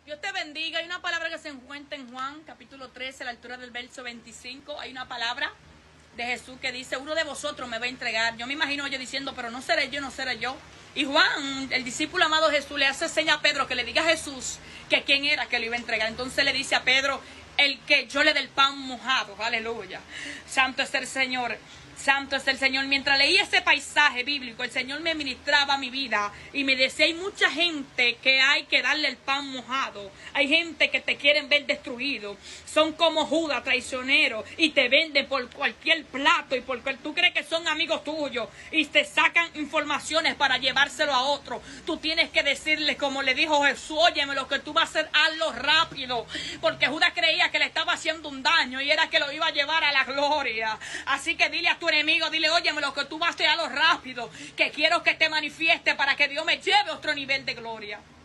Dios te bendiga. Hay una palabra que se encuentra en Juan, capítulo 13, a la altura del verso 25. Hay una palabra de Jesús que dice, uno de vosotros me va a entregar. Yo me imagino yo diciendo, pero no seré yo, no seré yo. Y Juan, el discípulo amado Jesús, le hace seña a Pedro que le diga a Jesús que quién era que lo iba a entregar. Entonces le dice a Pedro, el que yo le dé el pan mojado. Aleluya. Santo es el Señor. Santo es el Señor. Mientras leía ese paisaje bíblico, el Señor me ministraba mi vida y me decía, hay mucha gente que hay que darle el pan mojado. Hay gente que te quieren ver destruido. Son como Judas, traicioneros, y te venden por cualquier plato y porque tú crees que son amigos tuyos y te sacan informaciones para llevárselo a otro. Tú tienes que decirle, como le dijo Jesús, óyeme, lo que tú vas a hacer, hazlo rápido. Porque Judas creía que le estaba haciendo un daño y era que lo iba a llevar a la gloria. Así que dile a tu enemigo, dile, óyeme, lo que tú vas a hacer, hazlo rápido, que quiero que te manifieste para que Dios me lleve a otro nivel de gloria.